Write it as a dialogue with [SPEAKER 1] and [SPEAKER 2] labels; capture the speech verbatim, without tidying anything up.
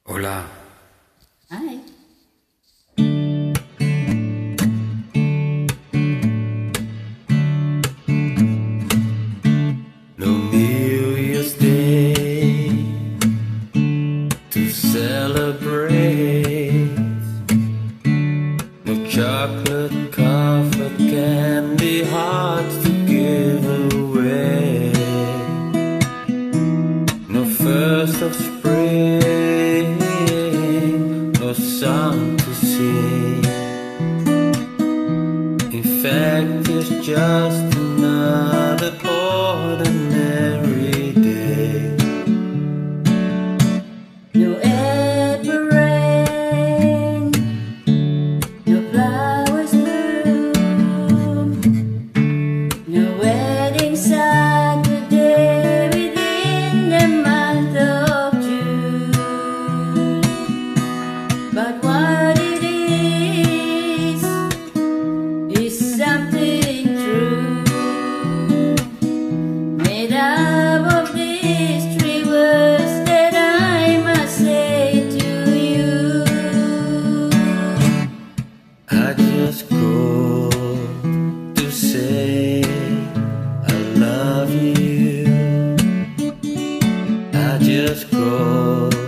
[SPEAKER 1] Hola.
[SPEAKER 2] Hi.
[SPEAKER 1] No New Year's Day to celebrate. No chocolate covered candy hearts to give away. No first of spring, no song to sing. In fact, it's just another ordinary day.
[SPEAKER 2] No April rain, no flowers bloom, no wedding Saturday within the month of June. But what it is, is something true, made up of these three words that I must say to you.
[SPEAKER 1] I just called to say I love you. I just called